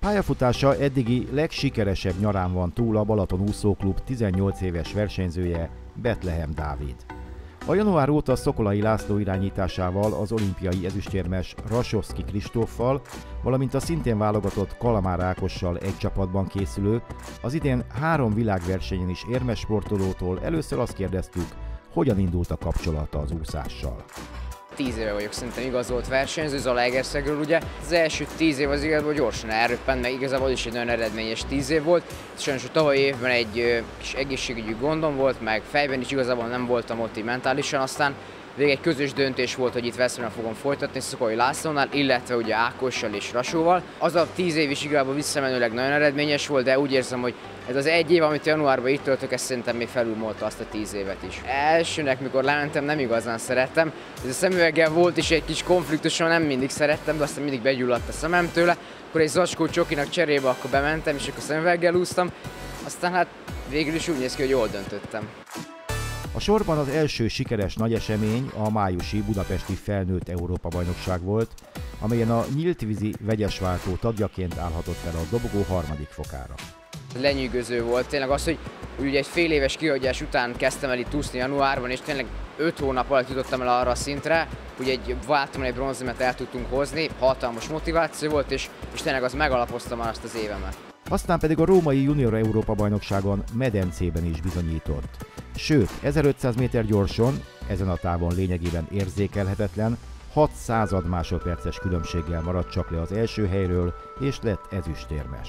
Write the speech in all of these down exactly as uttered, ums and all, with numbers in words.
Pályafutása eddigi legsikeresebb nyarán van túl a Balaton úszóklub tizennyolc éves versenyzője, Bethlehem Dávid. A január óta Szokolai László irányításával az olimpiai ezüstérmes Rasovszky Kristóffal, valamint a szintén válogatott Kalamár Ákossal egy csapatban készülő, az idén három világversenyen is érmes sportolótól először azt kérdeztük, hogyan indult a kapcsolata az úszással. Tíz éve vagyok szerintem igazolt versenyző, Zalaegerszegről ugye. Az első tíz év az igazából gyorsan elröppent, meg igazából is egy nagyon eredményes tíz év volt. Sajnos a tavalyi évben egy ö, kis egészségügyi gondom volt, meg fejben is igazából nem voltam ott így mentálisan, aztán végig egy közös döntés volt, hogy itt Veszprémben fogom folytatni Szokolai Lászlónál, illetve ugye Ákossal és Rasóval. Az a tíz év is igazából visszamenőleg nagyon eredményes volt, de úgy érzem, hogy ez az egy év, amit januárban itt töltök, ez szerintem még felülmúlta azt a tíz évet is. Elsőnek, mikor lementem, nem igazán szerettem. Ez a szemüveggel volt is egy kis konfliktusom, nem mindig szerettem, de aztán mindig begyulladt a szemem tőle. Akkor egy zacskó csokinak cserébe akkor bementem, és akkor szemüveggel úsztam. Aztán hát végül is úgy néz ki, hogy jól döntöttem. A sorban az első sikeres nagy esemény a májusi budapesti felnőtt Európa-bajnokság volt, amelyen a nyíltvízi vegyesváltó tagjaként állhatott fel a dobogó harmadik fokára. Lenyűgöző volt tényleg az, hogy ugye egy fél éves kihagyás után kezdtem el itt úszni januárban, és tényleg öt hónap alatt jutottam el arra a szintre, hogy egy váltomon egy bronzérmet el tudtunk hozni, hatalmas motiváció volt, és, és tényleg az megalapozta már azt az évemet. Aztán pedig a római junior Európa-bajnokságon medencében is bizonyított. Sőt, ezerötszáz méter gyorson, ezen a távon lényegében érzékelhetetlen, hat század másodperces különbséggel maradt csak le az első helyről, és lett ezüstérmes.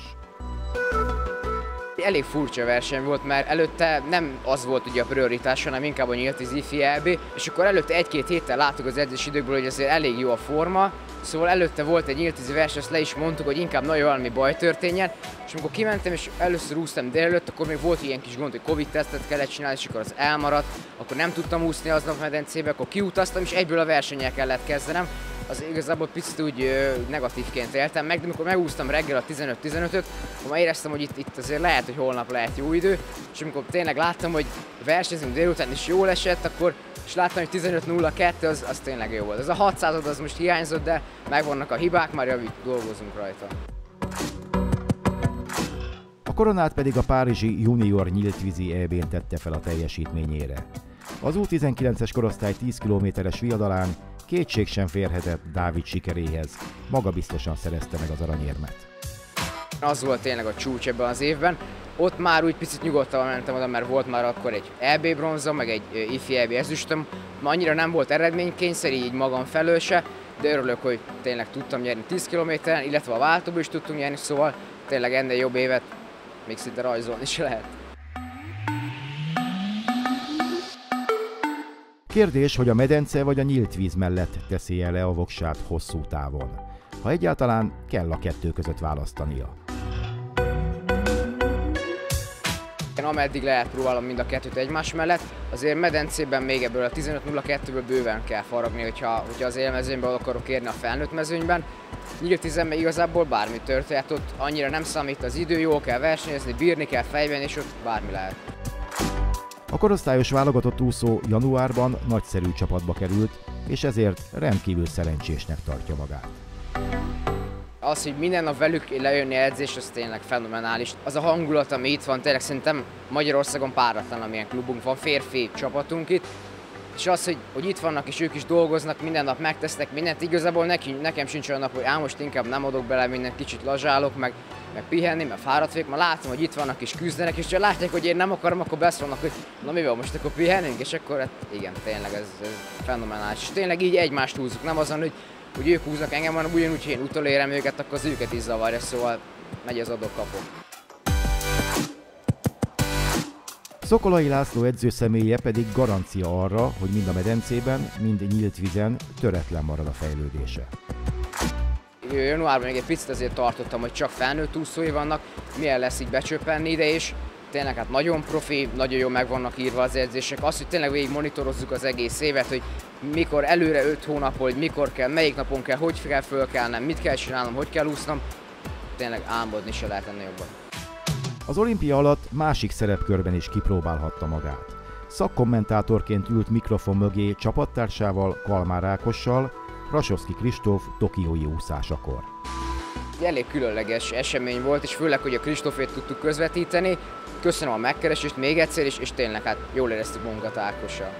Elég furcsa verseny volt, mert előtte nem az volt ugye a prioritás, hanem inkább a nyíltvízi ifi é bé, és akkor előtte egy-két héttel láttuk az edzés időkből, hogy azért elég jó a forma, szóval előtte volt egy nyíltvízi verseny, azt le is mondtuk, hogy inkább nagyon valami baj történjen, és amikor kimentem és először úsztam délelőtt, akkor még volt ilyen kis gond, hogy Covid-tesztet kellett csinálni, és akkor az elmaradt, akkor nem tudtam úszni aznap medencébe, akkor kiutaztam, és egyből a versennyel kellett kezdenem. Az igazából picit úgy ö, negatívként éltem meg, de amikor megúsztam reggel a tizenöt tizenötöt, akkor már éreztem, hogy itt, itt azért lehet, hogy holnap lehet jó idő, és amikor tényleg láttam, hogy versenyzünk délután is jól esett, akkor és láttam, hogy tizenöt nulla kettő, az, az tényleg jó volt. Ez a hatszázad az most hiányzott, de megvannak a hibák, már javít, dolgozunk rajta. A koronát pedig a párizsi junior nyíltvízi é bén tette fel a teljesítményére. Az U tizenkilences korosztály tíz kilométeres viadalán kétség sem férhetett Dávid sikeréhez, magabiztosan szerezte meg az aranyérmet. Az volt tényleg a csúcs ebben az évben. Ott már úgy picit nyugodtan mentem oda, mert volt már akkor egy é bé bronzom, meg egy ifi é bé ezüstöm. Ma annyira nem volt eredménykényszer, így magam felől se, de örülök, hogy tényleg tudtam nyerni tíz kilométeren, illetve a váltóból is tudtunk nyerni, szóval tényleg ennél jobb évet még szinte rajzolni is lehet. Kérdés, hogy a medence vagy a nyílt víz mellett teszi el le a voksát hosszú távon. Ha egyáltalán kell a kettő között választania. Én ameddig lehet próbálom mind a kettőt egymás mellett, azért medencében még ebből a tizenöt nulla kettőből bőven kell faragni, hogyha, hogyha az élmezőnyben akarok érni a felnőtt mezőnyben. Nyílt vízben igazából bármi történhet, ott annyira nem számít az idő, jól kell versenyezni, bírni kell fejben, és ott bármi lehet. A korosztályos válogatott úszó januárban nagyszerű csapatba került, és ezért rendkívül szerencsésnek tartja magát. Az, hogy minden nap velük lejönni edzés, az tényleg fenomenális. Az a hangulat, ami itt van, tényleg szerintem Magyarországon páratlan, amilyen klubunk van, férfi csapatunk itt. És az, hogy, hogy itt vannak és ők is dolgoznak, minden nap megtesznek mindent, igazából neki, nekem sincs olyan nap, hogy á, most inkább nem adok bele mindent, kicsit lazsálok, meg, meg pihenni, meg fáradt vagyok, mert látom, hogy itt vannak és küzdenek, és ha látják, hogy én nem akarom, akkor beszólnak, hogy na mivel most akkor pihenünk, és akkor hát igen, tényleg ez, ez fenomenális. És tényleg így egymást húzzuk, nem azon, hogy, hogy ők húznak engem, hanem ugyanúgy, hogy én utolérem őket, akkor az őket is zavarja, szóval megy az adok-kapok. Szokolai László edzőszemélye pedig garancia arra, hogy mind a medencében, mind nyílt vízen töretlen marad a fejlődése. Januárban még egy picit azért tartottam, hogy csak felnőtt úszói vannak, milyen lesz így becsöppenni ide, és tényleg hát nagyon profi, nagyon jól meg vannak írva az edzések. Az, hogy tényleg végig monitorozzuk az egész évet, hogy mikor előre öt hónap, hogy mikor kell, melyik napon kell, hogy kell fölkelnem, mit kell csinálnom, hogy kell úsznom, tényleg álmodni se lehet ennél jobban. Az olimpia alatt másik szerepkörben is kipróbálhatta magát. Szakkommentátorként ült mikrofon mögé csapattársával, Kalmár Ákossal, Rasovszky Kristóf tokiói úszásakor. egy elég különleges esemény volt, és főleg, hogy a Kristófét tudtuk közvetíteni. Köszönöm a megkeresést még egyszer, és, és tényleg hát jól éreztük magunkat Ákossal.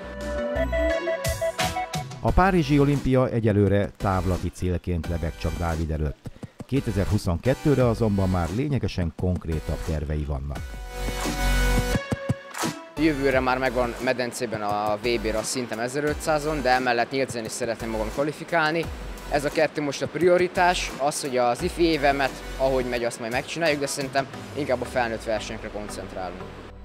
A párizsi olimpia egyelőre távlati célként lebeg csak Dávid előtt. kétezer-huszonkettőre azonban már lényegesen konkrétabb tervei vannak. Jövőre már megvan medencében a vé bére a szintem ezerötszázon, de emellett nyílcén is szeretném magam kvalifikálni. Ez a kettő most a prioritás, az, hogy az ifi évemet, ahogy megy, azt majd megcsináljuk, de szerintem inkább a felnőtt versenyekre koncentrálunk.